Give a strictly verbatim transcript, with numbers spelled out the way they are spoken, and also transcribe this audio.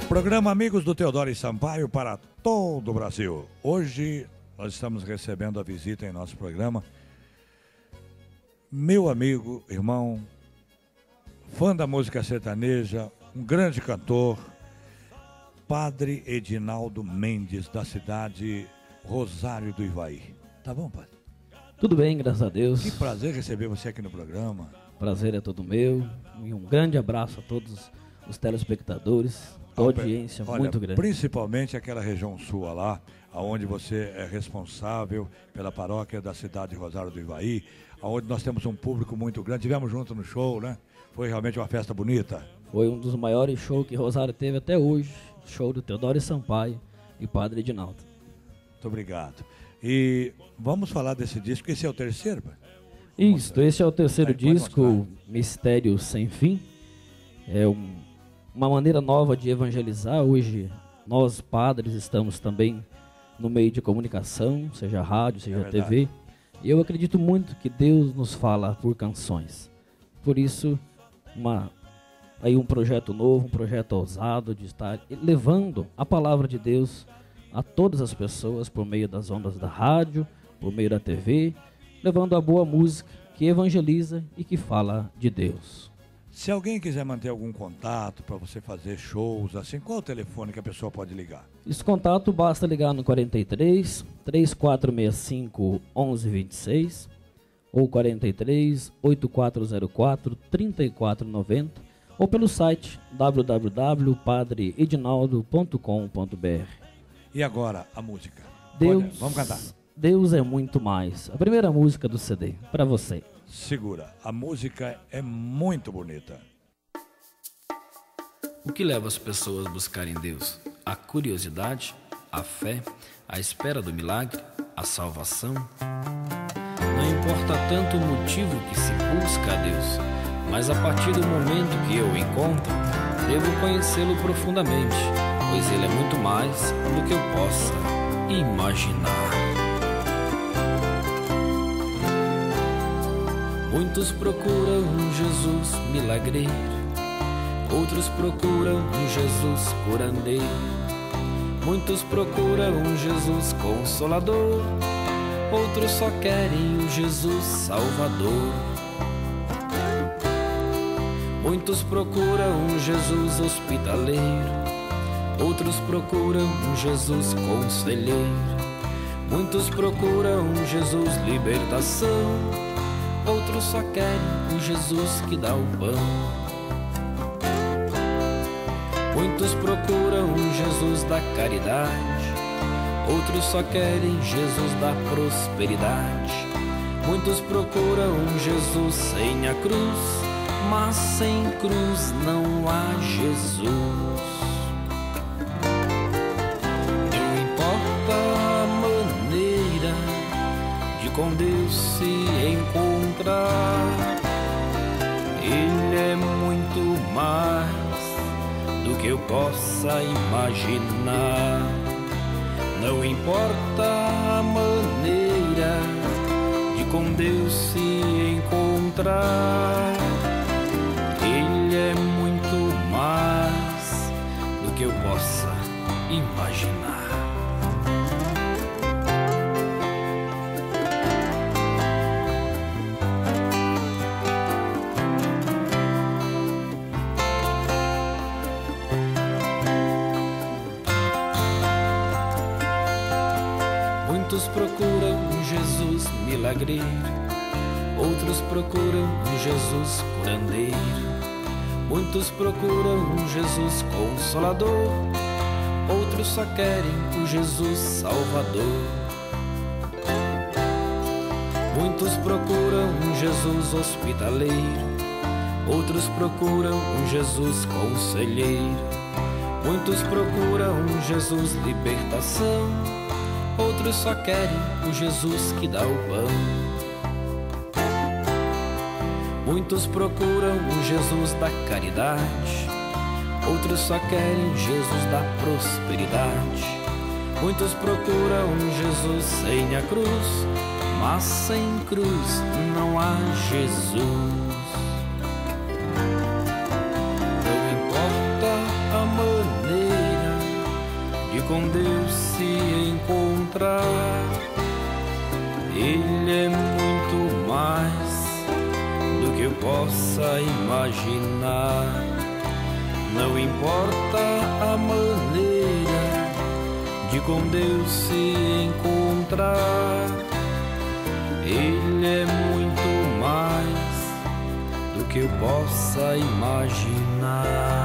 Programa Amigos do Teodoro e Sampaio para todo o Brasil. Hoje nós estamos recebendo a visita em nosso programa meu amigo, irmão, fã da música sertaneja, um grande cantor, Padre Edinaldo Mendes, da cidade Rosário do Ivaí. Tá bom, padre? Tudo bem, graças a Deus. Que prazer receber você aqui no programa. Prazer é todo meu. E um grande abraço a todos os telespectadores, a audiência Olha, muito grande. Principalmente aquela região sua lá, onde você é responsável pela paróquia da cidade de Rosário do Ivaí, onde nós temos um público muito grande. Tivemos junto no show, né? Foi realmente uma festa bonita. Foi um dos maiores shows que Rosário teve até hoje. Show do Teodoro e Sampaio e Padre Edinaldo. Muito obrigado. E vamos falar desse disco. Esse é o terceiro, pai? Isso, esse é o terceiro Aí, pode disco, mostrar. Mistério Sem Fim. É um, uma maneira nova de evangelizar. Hoje nós, padres, estamos também no meio de comunicação, seja rádio, seja É T V. E eu acredito muito que Deus nos fala por canções. Por isso, uma, aí um projeto novo, um projeto ousado de estar levando a palavra de Deus a todas as pessoas por meio das ondas da rádio, por meio da T V, levando a boa música que evangeliza e que fala de Deus. Se alguém quiser manter algum contato para você fazer shows, assim, qual é o telefone que a pessoa pode ligar? Esse contato basta ligar no quarenta e três, três quatro seis cinco, onze vinte e seis ou quarenta e três, oito quatro zero quatro, trinta e quatro noventa ou pelo site w w w ponto padre edinaldo ponto com ponto b r. E agora, a música. Deus, Pode, vamos cantar. Deus é muito mais. A primeira música do C D, para você. Segura, a música é muito bonita. O que leva as pessoas a buscarem Deus? A curiosidade, a fé, a espera do milagre, a salvação? Não importa tanto o motivo que se busca a Deus, mas a partir do momento que eu o encontro, devo conhecê-lo profundamente, pois ele é muito mais do que eu possa imaginar. Muitos procuram um Jesus milagreiro, outros procuram um Jesus curandeiro, muitos procuram um Jesus consolador, outros só querem um Jesus salvador. Muitos procuram um Jesus hospitaleiro, outros procuram um Jesus conselheiro, muitos procuram um Jesus libertação, outros só querem um Jesus que dá o pão. Muitos procuram um Jesus da caridade, outros só querem Jesus da prosperidade. Muitos procuram um Jesus sem a cruz, mas sem cruz não há Jesus. Não importa a maneira de com Deus se encontrar, Ele é muito mais do que eu possa imaginar. Não importa a maneira de com Deus se encontrar, Ele é muito mais do que eu possa imaginar. Muitos procuram um Jesus milagreiro, outros procuram um Jesus curandeiro, muitos procuram um Jesus consolador, outros só querem o Jesus salvador. Muitos procuram um Jesus hospitaleiro, outros procuram um Jesus conselheiro, muitos procuram um Jesus libertação, outros só querem o Jesus que dá o pão. Muitos procuram um Jesus da caridade, outros só querem Jesus da prosperidade. Muitos procuram um Jesus sem a cruz, mas sem cruz não há Jesus. Não importa a maneira Ele é muito mais do que eu possa imaginar. Não importa a maneira de com Deus se encontrar, Ele é muito mais do que eu possa imaginar.